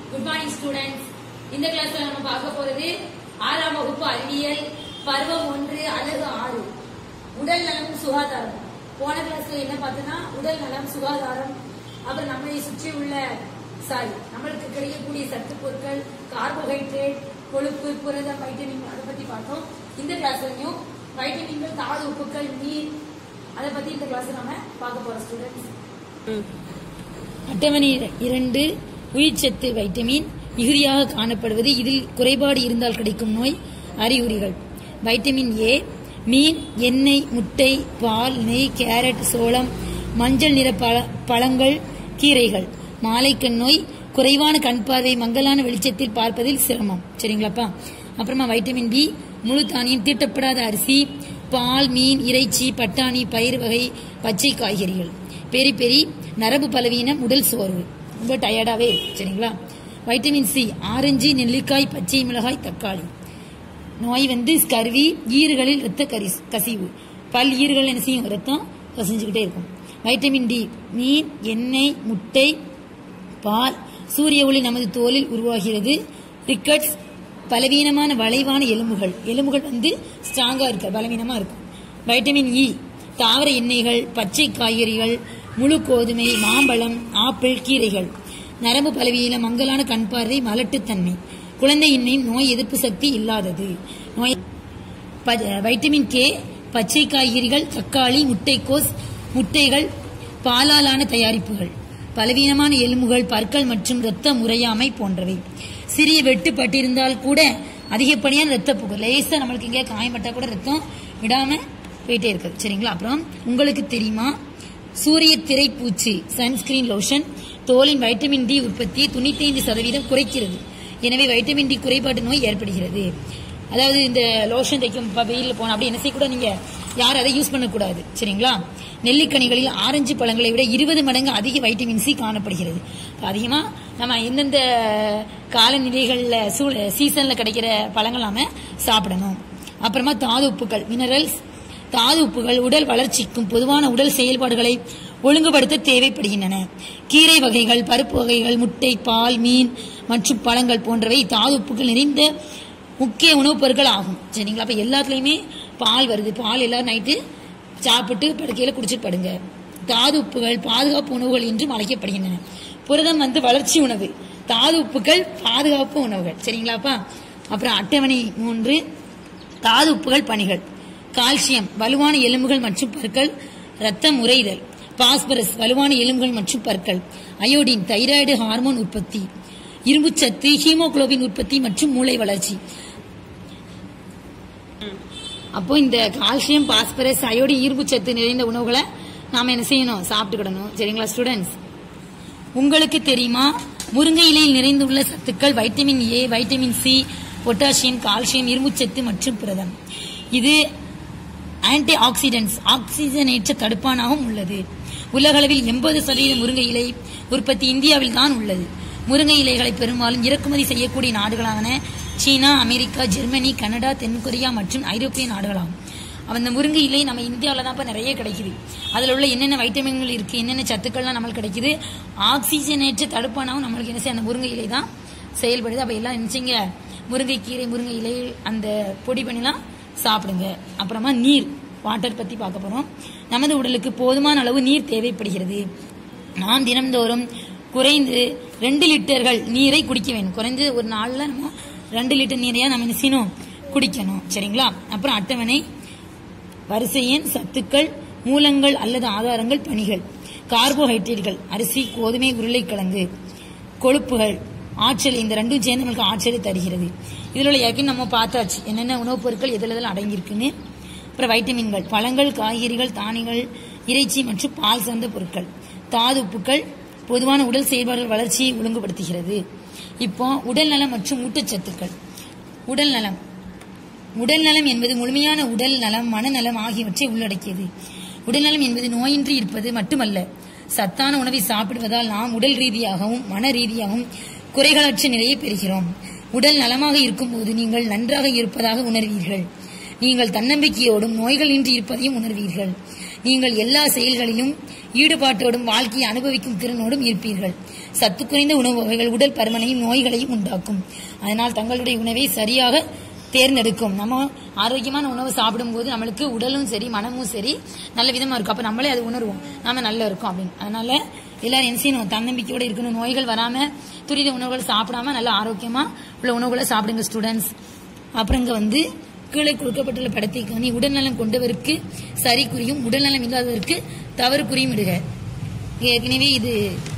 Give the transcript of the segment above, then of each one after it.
Good morning students. இந்த கிளாஸ்ல நம்ம பார்க்க போறது 6ஆம் வகுப்பு அறிவியல் பருவம் 1 அலகு 6 உடல் நலம் சுகாதாரம். போன கிளாஸ்ல என்ன பார்த்தோம்னா உடல் நலம் சுகாதாரம், அப்புறம் நம்மை சுற்றி உள்ள நம்மளுக்கு கிடைக்கக்கூடிய சத்து பொருட்கள், கார்போஹைட்ரேட், கொழுப்பு, புரதம், வைட்டமின் அதை பத்தி பார்த்தோம். இந்த கிளாஸ்லயும் வைட்டமின்கள், தாது உப்புக்கள், நீர் அதை பத்தி இந்த கிளாஸ் நம்ம பார்க்க போறோம் ஸ்டூடெண்ட்ஸ். அட்டவணை 2 உயிர்ச்சத்து வைட்டமின் மிகுதியாக காணப்படுவது, இதில் குறைபாடு இருந்தால் கிடைக்கும் நோய் அறிகுறிகள். வைட்டமின் ஏ மீன், எண்ணெய், முட்டை, பால், நெய், கேரட், சோளம், மஞ்சள் நிற பழங்கள், கீரைகள். மாலைக்கண் நோய், குறைவான கண் பார்வை, மங்கலான வெளிச்சத்தில் பார்ப்பதில் சிரமம். சரிங்களாப்பா. அப்புறமா வைட்டமின் பி முழு தானியம், தீட்டப்படாத அரிசி, பால், மீன், இறைச்சி, பட்டாணி, பயிர் வகை, பச்சை காய்கறிகள். பெரி பெரி நரம்பு பலவீனம், உடல் சோர்வு, ரொம்ப டயர்டாவே இருக்கு. சரிங்களா. வைட்டமின் சி ஆரஞ்சு, நெல்லிக்காய், பச்சை மிளகாய், தக்காளி. நோய் ஸ்கர்வி, ஈறுகளில் இரத்த கசிவு, பல் ஈறுகள் என்ன செய்யும், ரத்தம் கசிஞ்சுக்கிட்டே இருக்கும். வைட்டமின் டி மீன், எண்ணெய், முட்டை, பால், சூரிய ஒளி நமது தோலில் உருவாகிறது. ரிக்கட்ஸ் பலவீனமான வளைவான எலும்புகள் ஸ்ட்ராங்கா இருக்க, பலவீனமா இருக்கும். வைட்டமின் இ தாவர எண்ணெய்கள், பச்சை காய்கறிகள், முழு கோதுமை, மாம்பழம், ஆப்பிள், கீரைகள். நரம்பு பலவீனம், மங்கலான கண் பார்வை, மலட்டுத்தன்மை, குழந்தையின்மை, நோய் எதிர்ப்பு சக்தி இல்லாதது. வைட்டமின் கே பச்சை காய்கறிகள், தக்காளி, முட்டைக்கோஸ், முட்டைகள், பாலாலான தயாரிப்புகள், பலவீனமான எலும்புகள், பற்கள் மற்றும் இரத்த முறையாமை போன்றவை. சிறிய வெட்டுப்பட்டிருந்தால் கூட அதிகப்படியான ரத்த போக்கு, லேசா நம்மளுக்கு இங்கே காயப்பட்டா கூட ரத்தம் விடாம போயிட்டே இருக்குது. சரிங்களா. அப்புறம் உங்களுக்கு தெரியுமா, சூரிய திரைப்பூச்சி சன்ஸ்கிரீன் லோஷன் தோலின் வைட்டமின் டி உற்பத்தியை 95% குறைக்கிறது. எனவே வைட்டமின் டி குறைபாட்டு நோய் ஏற்படுகிறது. அதாவது இந்த லோஷன் தைக்கும் வெயிலில் போன அப்படி என்ன செய்யக்கூடாது, நீங்க யாரும் அதை யூஸ் பண்ணக்கூடாது. சரிங்களா. நெல்லிக்கனிகளில் ஆரஞ்சு பழங்களை விட 20 மடங்கு அதிக வைட்டமின் சி காணப்படுகிறது. அதிகமா நம்ம எந்தெந்த காலநிலைகள்ல சீசன்ல கிடைக்கிற பழங்கள் நாம சாப்பிடணும். அப்புறமா தாது உப்புகள் மினரல்ஸ். தாது உப்புகள் உடல் வளர்ச்சிக்கும் பொதுவான உடல் செயல்பாடுகளை ஒழுங்குபடுத்த தேவைப்படுகின்றன. கீரை வகைகள், பருப்பு வகைகள், முட்டை, பால், மீன் மற்றும் பழங்கள் போன்றவை தாது உப்புகள் நிறைந்த முக்கிய உணவுப் பொருட்கள் ஆகும். சரிங்களா. அப்ப எல்லாத்துலயுமே பால் வருது. பால் எல்லாரும் நைட்டு சாப்பிட்டு படுக்கையில குடிச்சிட்டு படுங்க. தாது உப்புகள் பாதுகாப்பு உணவுகள் என்றும் அழைக்கப்படுகின்றன. புரதம் வளர்ச்சி உணவு, தாது உப்புகள் பாதுகாப்பு உணவுகள். சரிங்களாப்பா. அப்புறம் அட்டவணை 3 தாது உப்புகள் பணிகள். கால்சியம் வலுவான எலும்புகள் மற்றும் பற்கள், இரத்தம் உறைதல். பாஸ்பரஸ் வலுவான எலும்புகள் மற்றும் பற்கள். அயோடின் தைராய்டு ஹார்மோன் உற்பத்தி. இரும்புச்சத்து ஹீமோகுளோபின் உற்பத்தி மற்றும் மூளை வளர்ச்சி. அப்போ இந்த கால்சியம், பாஸ்பரஸ், அயோடின், இரும்புச்சத்து நிறைந்த உணவுகளை நாம என்ன செய்யணும், சாப்பிட்டுக்கிடணும். சரிங்களா ஸ்டூடெண்ட்ஸ். உங்களுக்கு தெரியுமா, முருங்கை இலையில் நிறைந்துள்ள சத்துக்கள் vitamin A, vitamin C, potassium, calcium, இரும்புச்சத்து மற்றும் புரதம். இது ஆன்டி ஆக்சிடென்ட்ஸ், ஆக்சிஜனேற்ற தடுப்பானாகவும் உள்ளது. உலகளவில் 80% முருங்கை இலை உற்பத்தி இந்தியாவில் தான் உள்ளது. முருங்கை இலைகளை பெரும்பாலும் இறக்குமதி செய்யக்கூடிய நாடுகளான சீனா, அமெரிக்கா, ஜெர்மனி, கனடா, தென்கொரியா மற்றும் ஐரோப்பிய நாடுகளாகும். அந்த முருங்கை இலை நம்ம இந்தியாவில தான் இப்ப நிறைய கிடைக்குது. அதுல உள்ள என்னென்ன வைட்டமின்கள் இருக்கு, என்னென்ன சத்துக்கள்லாம் நம்மளுக்கு கிடைக்குது, ஆக்சிஜனேற்ற தடுப்பானாவும் நம்மளுக்கு என்ன செய்ய அந்த முருங்கை இலை தான் செயல்படுது. அப்ப எல்லாம் நினைச்சீங்க முருங்கை கீரை, முருங்கை இலை அந்த பொடி பண்ணிலாம் சாப்பிடுங்க. அப்புறமா நீர், வாட்டர் பத்தி பார்க்க போறோம். நமது உடலுக்கு போதுமான அளவு நீர் தேவைப்படுகிறது. நாம் தினம்தோறும் குறைந்து 2 லிட்டர்கள் நீரை குடிக்க வேண்டும். குறைந்து ஒரு நாள்ல நம்ம 2 லிட்டர் நீரையா நம்ம என்ன செய்யணும், குடிக்கணும். சரிங்களா. அப்புறம் அட்டவணை வரிசை எண் சத்துக்கள், மூலங்கள் அல்லது ஆதாரங்கள், பணிகள். கார்போஹைட்ரேட்டுகள் அரிசி, கோதுமை, உருளைக்கிழங்கு. கொழுப்புகள் ஆற்றல், இந்த ரெண்டும் சேர்ந்து நமக்கு ஆற்றலை தருகிறது. இதில் உள்ள ஏற்கனவே நம்ம பார்த்தாச்சு என்னென்ன உணவுப் பொருட்கள் எதில் அடங்கியிருக்குன்னு. அப்புறம் வைட்டமின்கள் பழங்கள், காய்கறிகள், தானியங்கள், இறைச்சி மற்றும் பால் சார்ந்த பொருட்கள். தாது உப்புக்கள் பொதுவான உடல் செயல்பாடுகள் வளர்ச்சியை ஒழுங்குபடுத்துகிறது. இப்போ உடல் நலம் மற்றும் ஊட்டச்சத்துக்கள். உடல் நலம் என்பது முழுமையான உடல் நலம், மனநலம் ஆகியவற்றை உள்ளடக்கியது. உடல் நலம் என்பது நோயின்றி இருப்பது மட்டுமல்ல, சத்தான உணவை சாப்பிடுவதால் நாம் உடல் ரீதியாகவும் மன ரீதியாகவும் குறைகளற்ற நிலையை பெறுகிறோம். உடல் நலமாக இருக்கும் போது நீங்கள் நன்றாக இருப்பதாக உணர்வீர்கள். நீங்கள் தன்னம்பிக்கையோடும் நோய்கள் இன்றி இருப்பதையும் உணர்வீர்கள். நீங்கள் எல்லா செயல்களிலும் ஈடுபாட்டோடும் வாழ்க்கையை அனுபவிக்கும் திறனோடும் இருப்பீர்கள். சத்து குறைந்த உணவு வகைகள் உடல் பருமனையும் நோய்களையும் உண்டாக்கும். அதனால் தங்களுடைய உணவை சரியாக தேர்ந்தெடுக்கும். நம்ம ஆரோக்கியமான உணவு சாப்பிடும் போது நம்மளுக்கு உடலும் சரி மனமும் சரி நல்ல விதமா இருக்கும். அப்ப நம்மளே அது உணர்வோம், நாம நல்லா இருக்கும் அப்படின்னு. அதனால எல்லாரும் என்ன செய்யணும், தன்னம்பிக்கையோட இருக்கணும். நோய்கள் வராம துரித உணவுகள் சாப்பிடாம நல்ல ஆரோக்கியமா உள்ள உணவுகளை சாப்பிடுங்க ஸ்டூடெண்ட்ஸ். அப்புறம் இங்க கீழே கொடுக்கப்பட்டுள்ள படத்தை காணி உடல்நலம் கொண்டவருக்கு சரி குறியும் உடல்நலம் இல்லாதவருக்கு தவறு குறியும் இடுக. ஏற்கனவே இது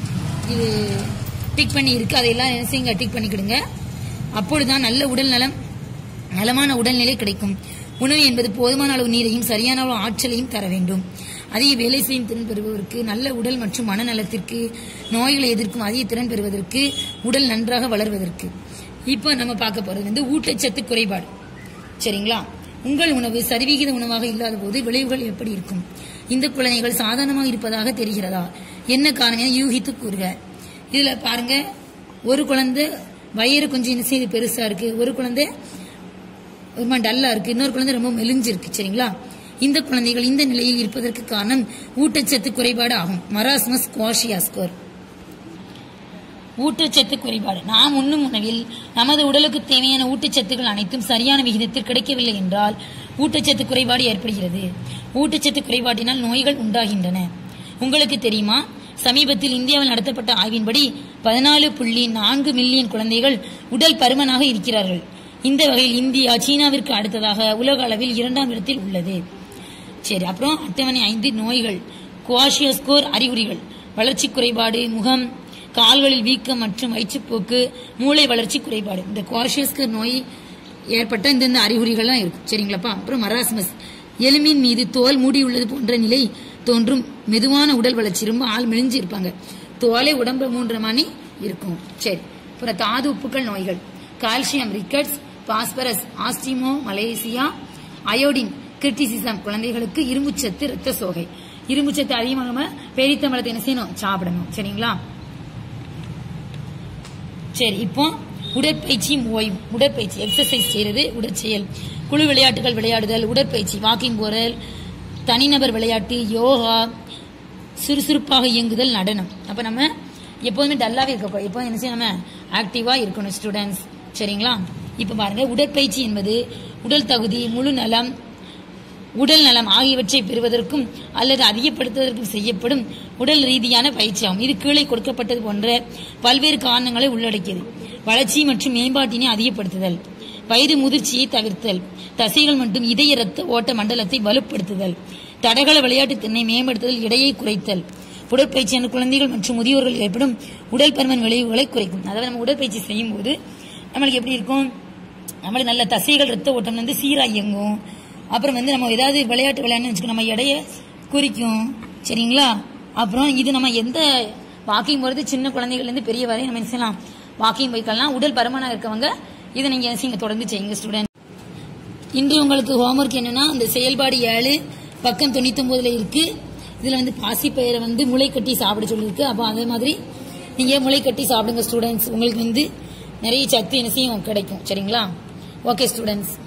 டிக் பண்ணி இருக்கு, அதையெல்லாம் என்ன செய்யுங்க, டிக் பண்ணிக்கிடுங்க. அப்பொழுதுதான் நல்ல உடல் நலம் நலமான உடல்நிலை கிடைக்கும். உணவு என்பது போதுமான அளவு நீரையும் சரியான அளவு ஆற்றலையும் தர வேண்டும். அதிக வேலை செய்யும் திறன் பெறுவதற்கு, நல்ல உடல் மற்றும் மனநலத்திற்கு, நோய்களை எதிர்க்கும் அதிக திறன் பெறுவதற்கு, உடல் நன்றாக வளர்வதற்கு. இப்போ நம்ம பார்க்க போறது ஊட்டச்சத்து குறைபாடு. சரிங்களா? உங்கள் உணவு சரிவிகித உணவாக இல்லாத போது விளைவுகள் எப்படி இருக்கும்? இந்த குழந்தைகள் சாதாரணமாக இருப்பதாக தெரிகிறதா? என்ன காரணம் என யூகித்து கூறுக. இதுல பாருங்க, ஒரு குழந்தை வயிறு கொஞ்சம் என்ன செய்து பெருசா இருக்கு, ஒரு குழந்தை ரொம்ப டல்லா இருக்கு, இன்னொரு குழந்தை ரொம்ப மெலிஞ்சிருக்கு. சரிங்களா? இந்த குழந்தைகள் இந்த நிலையில் இருப்பதற்கு காரணம் ஊட்டச்சத்து குறைபாடு ஆகும். Marasmus kwashiorkor. ஊட்டச்சத்து குறைபாடு. நாம் உண்ணும் உணவில் நமது உடலுக்கு தேவையான ஊட்டச்சத்துக்கள் அனைத்தும் சரியான விகிதத்தில் கிடைக்கவில்லை என்றால் ஊட்டச்சத்து குறைபாடு ஏற்படுகிறது. ஊட்டச்சத்து குறைபாட்டினால் நோய்கள் உண்டாகின்றன. உங்களுக்கு தெரியுமா, சமீபத்தில் இந்தியாவில் நடத்தப்பட்ட ஆய்வின்படி 14.4 மில்லியன் குழந்தைகள் உடல் பருமனாக இருக்கிறார்கள். இந்த வகையில் இந்தியா சீனாவிற்கு அடுத்ததாக உலக அளவில் 2ஆம் இடத்தில் உள்ளது. சரி, அப்புறம் அட்டவணை 5 நோய்கள். குவாஷியாஸ்கோர் அறிகுறிகள்: வளர்ச்சி குறைபாடு, முகம், கால்களில் வீக்கம் மற்றும் வயிற்றுப்போக்கு, மூளை வளர்ச்சி குறைபாடு. இந்த குவாஷியாஸ்கோர் நோய் ஏற்பட்ட இந்த அறிகுறிகள்லாம் இருக்கும். சரிங்களாப்பா? அப்புறம் மராஸ்மஸ், எலும்பின் மீது தோல் மூடியுள்ளது போன்ற நிலை தோன்றும். மெதுவான உடல் வளர்ச்சி, ரொம்ப ஆள் மெலிஞ்சு இருப்பாங்க, தோலை உடம்பு மூன்ற மணி இருக்கும். சரி, அப்புறம் தாது உப்புக்கள் நோய்கள்: calcium rickets, phosphorus, osteomalacia, iodine cretinism. குழந்தைகளுக்கு இரும்புச்சத்து, இரத்த சோகை. இரும்புச்சத்து அதிகமாக பேரித்தம்பழத்தை என்ன செய்யணும், சாப்பிடணும். சரிங்களா? சரி, இப்போ உடற்பயிற்சியும் ஓய்வு. உடற்பயிற்சி எக்ஸசைஸ் செய்யறது உடற்செயல். குழு விளையாட்டுகள் விளையாடுதல், உடற்பயிற்சி, வாக்கிங் போறல், தனிநபர் விளையாட்டு, யோகா, சுறுசுறுப்பாக இயங்குதல், நடனம். அப்ப நம்ம எப்போதுமே டல்லாவே இருக்க, எப்போதும் என்ன செய்ய, நம்ம ஆக்டிவா இருக்கணும் ஸ்டூடெண்ட்ஸ். சரிங்களா? இப்ப பாருங்க, உடற்பயிற்சி என்பது உடல் தகுதி, முழு நலம், உடல் நலம் ஆகியவற்றை பெறுவதற்கும் அல்லது அதிகப்படுத்துவதற்கும் செய்யப்படும் உடல் ரீதியான பயிற்சியாகும். இது கீழே கொடுக்கப்பட்டது போன்ற பல்வேறு காரணங்களை உள்ளடக்கியது. வளர்ச்சி மற்றும் மேம்பாட்டினை அதிகப்படுத்துதல், வயது முதிர்ச்சியை தவிர்த்தல், தசைகள் மற்றும் இதய இரத்த ஓட்ட மண்டலத்தை வலுப்படுத்துதல், தடகள விளையாட்டு திறனை மேம்படுத்துதல், எடையை குறைத்தல். உடற்பயிற்சியான குழந்தைகள் மற்றும் முதியோர்கள் ஏற்படும் உடல் பருமன் விளைவுகளை குறைக்கும். அதாவது நம்ம உடற்பயிற்சி செய்யும் போது நம்மளுக்கு எப்படி இருக்கும், நம்மளுக்கு நல்ல தசைகள் இரத்த ஓட்டம் சீரா இயங்கும். அப்புறம் நம்ம ஏதாவது விளையாட்டு விளையாடுன்னு வச்சுக்கோ, நம்ம எடையை குறிக்கும். சரிங்களா? அப்புறம் இது நம்ம எந்த வாக்கிங் போறது, சின்ன குழந்தைகள் இருந்து பெரிய வரை நம்ம செய்யலாம், வாக்கிங் போய்க்கலாம். உடல் பருமனா இருக்கவங்க இதை நீங்க தொடர்ந்து செய்யுங்க ஸ்டூடெண்ட். இன்று உங்களுக்கு ஹோம்ஒர்க் என்னன்னா, இந்த செயல்பாடு 7 பக்கம் 99 இருக்கு. இதுல பாசிப்பயிரை முளை கட்டி சாப்பிட சொல்லியிருக்கு. அப்போ அதே மாதிரி நீங்க முளை கட்டி சாப்பிடுங்க ஸ்டூடெண்ட்ஸ். உங்களுக்கு நிறைய சத்து என்ன செய்யும் கிடைக்கும். சரிங்களா? Okay students.